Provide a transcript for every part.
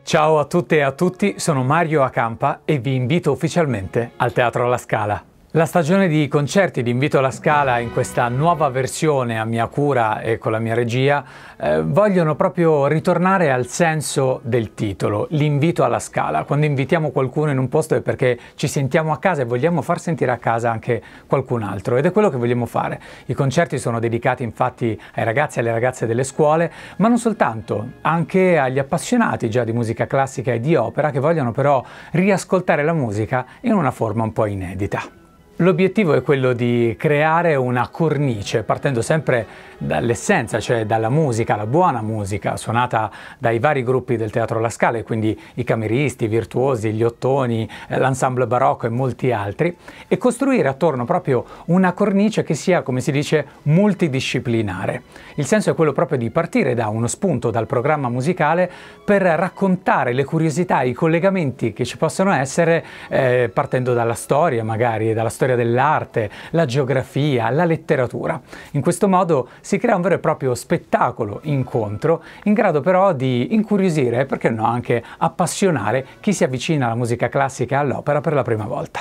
Ciao a tutte e a tutti, sono Mario Acampa e vi invito ufficialmente al Teatro alla Scala. La stagione di concerti di Invito alla Scala in questa nuova versione a mia cura e con la mia regia vogliono proprio ritornare al senso del titolo, l'invito alla Scala. Quando invitiamo qualcuno in un posto è perché ci sentiamo a casa e vogliamo far sentire a casa anche qualcun altro ed è quello che vogliamo fare. I concerti sono dedicati infatti ai ragazzi e alle ragazze delle scuole, ma non soltanto, anche agli appassionati già di musica classica e di opera che vogliono però riascoltare la musica in una forma un po' inedita. L'obiettivo è quello di creare una cornice, partendo sempre dall'essenza, cioè dalla musica, la buona musica, suonata dai vari gruppi del Teatro alla Scala, e quindi i cameristi, i virtuosi, gli ottoni, l'ensemble barocco e molti altri, e costruire attorno proprio una cornice che sia, come si dice, multidisciplinare. Il senso è quello proprio di partire da uno spunto, dal programma musicale, per raccontare le curiosità, i collegamenti che ci possono essere, partendo dalla storia magari, dalla storia dell'arte, la geografia, la letteratura. In questo modo si crea un vero e proprio spettacolo incontro, in grado però di incuriosire e perché no anche appassionare chi si avvicina alla musica classica e all'opera per la prima volta.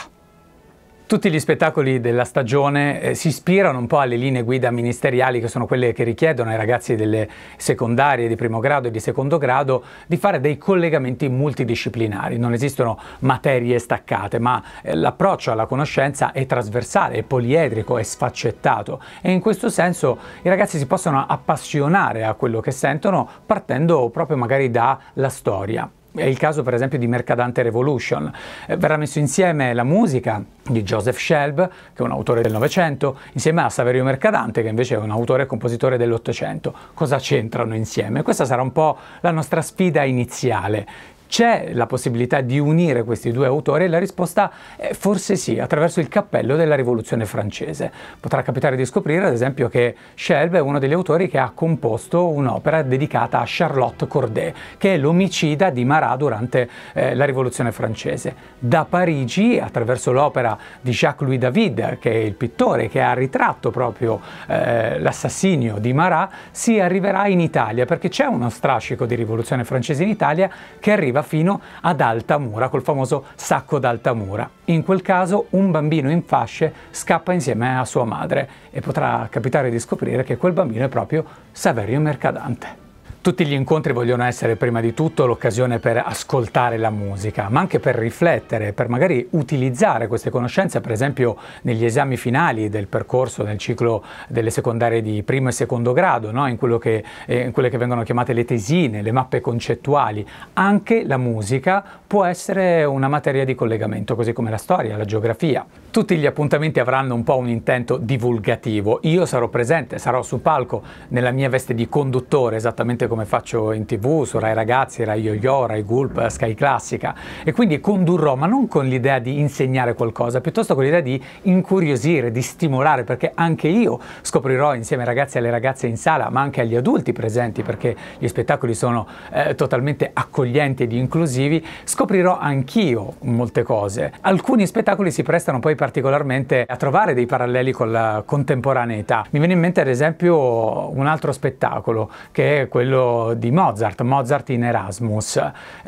Tutti gli spettacoli della stagione si ispirano un po' alle linee guida ministeriali, che sono quelle che richiedono ai ragazzi delle secondarie di primo grado e di secondo grado di fare dei collegamenti multidisciplinari. Non esistono materie staccate, ma l'approccio alla conoscenza è trasversale, è poliedrico, è sfaccettato e in questo senso i ragazzi si possono appassionare a quello che sentono partendo proprio magari dalla storia. È il caso per esempio di Mercadante Revolution. Verrà messo insieme la musica di Joseph Shelb, che è un autore del Novecento, insieme a Saverio Mercadante, che invece è un autore e compositore dell'Ottocento. Cosa c'entrano insieme? Questa sarà un po' la nostra sfida iniziale. C'è la possibilità di unire questi due autori e la risposta è forse sì, attraverso il cappello della Rivoluzione francese. Potrà capitare di scoprire ad esempio che Shelb è uno degli autori che ha composto un'opera dedicata a Charlotte Corday, che è l'omicida di Marat durante la Rivoluzione francese. Da Parigi, attraverso l'opera di Jacques-Louis David, che è il pittore che ha ritratto proprio l'assassinio di Marat, si arriverà in Italia, perché c'è uno strascico di Rivoluzione francese in Italia che arriva fino ad Altamura, col famoso sacco d'Altamura. In quel caso un bambino in fasce scappa insieme a sua madre e potrà capitare di scoprire che quel bambino è proprio Saverio Mercadante. Tutti gli incontri vogliono essere prima di tutto l'occasione per ascoltare la musica, ma anche per riflettere, per magari utilizzare queste conoscenze, per esempio negli esami finali del percorso nel ciclo delle secondarie di primo e secondo grado, no? in quelle che vengono chiamate le tesine, le mappe concettuali. Anche la musica può essere una materia di collegamento, così come la storia, la geografia. Tutti gli appuntamenti avranno un po' un intento divulgativo. Io sarò presente, sarò sul palco nella mia veste di conduttore, esattamente come faccio in TV, su Rai Ragazzi, Rai Yo-Yo, Rai Gulp, Sky Classica, e quindi condurrò, ma non con l'idea di insegnare qualcosa, piuttosto con l'idea di incuriosire, di stimolare, perché anche io scoprirò insieme ai ragazzi e alle ragazze in sala, ma anche agli adulti presenti, perché gli spettacoli sono totalmente accoglienti ed inclusivi, scoprirò anch'io molte cose. Alcuni spettacoli si prestano poi particolarmente a trovare dei paralleli con la contemporaneità. Mi viene in mente ad esempio un altro spettacolo che è quello di Mozart in Erasmus.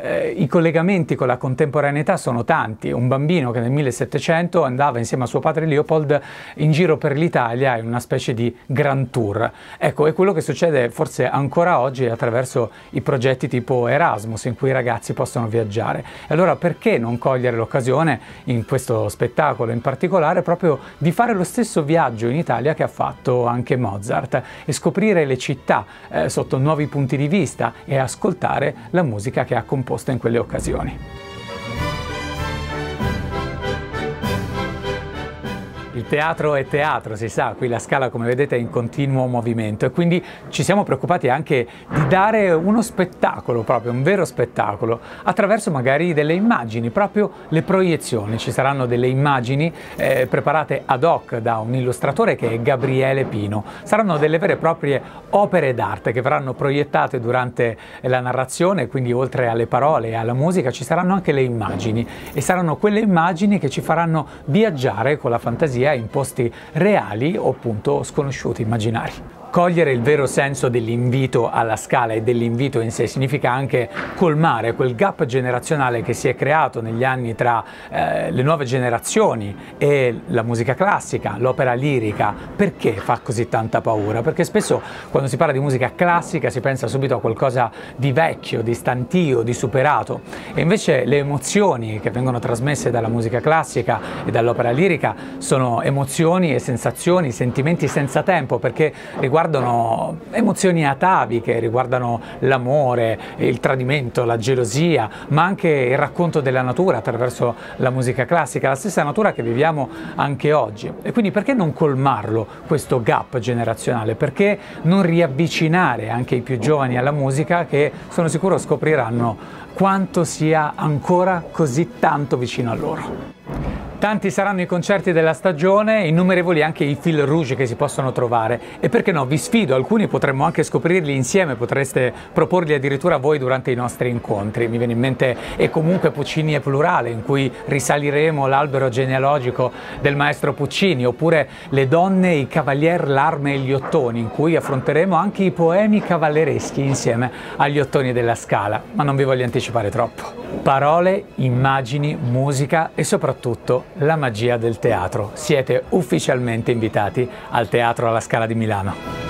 I collegamenti con la contemporaneità sono tanti. Un bambino che nel 1700 andava insieme a suo padre Leopold in giro per l'Italia in una specie di grand tour. Ecco, è quello che succede forse ancora oggi attraverso i progetti tipo Erasmus, in cui i ragazzi possono viaggiare. E allora perché non cogliere l'occasione in questo spettacolo in particolare proprio di fare lo stesso viaggio in Italia che ha fatto anche Mozart e scoprire le città sotto nuovi punti di vista e ascoltare la musica che ha composto in quelle occasioni. Il teatro è teatro, si sa, qui la Scala come vedete è in continuo movimento e quindi ci siamo preoccupati anche di dare uno spettacolo, proprio un vero spettacolo, attraverso magari delle immagini, proprio le proiezioni. Ci saranno delle immagini preparate ad hoc da un illustratore che è Gabriele Pino. Saranno delle vere e proprie opere d'arte che verranno proiettate durante la narrazione, quindi oltre alle parole e alla musica ci saranno anche le immagini e saranno quelle immagini che ci faranno viaggiare con la fantasia in posti reali o appunto sconosciuti, immaginari. Cogliere il vero senso dell'invito alla Scala e dell'invito in sé significa anche colmare quel gap generazionale che si è creato negli anni tra le nuove generazioni e la musica classica, l'opera lirica. Perché fa così tanta paura? Perché spesso quando si parla di musica classica si pensa subito a qualcosa di vecchio, di stantio, di superato, e invece le emozioni che vengono trasmesse dalla musica classica e dall'opera lirica sono emozioni e sensazioni, sentimenti senza tempo, perché riguardano emozioni ataviche, riguardano l'amore, il tradimento, la gelosia, ma anche il racconto della natura attraverso la musica classica, la stessa natura che viviamo anche oggi. E quindi perché non colmarlo questo gap generazionale? Perché non riavvicinare anche i più giovani alla musica, che sono sicuro scopriranno quanto sia ancora così tanto vicino a loro? Tanti saranno i concerti della stagione, innumerevoli anche i fil rouge che si possono trovare, e perché no, vi sfido, alcuni potremmo anche scoprirli insieme, potreste proporli addirittura voi durante i nostri incontri. Mi viene in mente E comunque Puccini è plurale, in cui risaliremo l'albero genealogico del maestro Puccini, oppure Le donne, i cavalier, l'arme e gli ottoni, in cui affronteremo anche i poemi cavallereschi insieme agli ottoni della Scala, ma non vi voglio anticipare troppo. Parole, immagini, musica e soprattutto la magia del teatro. Siete ufficialmente invitati al Teatro alla Scala di Milano.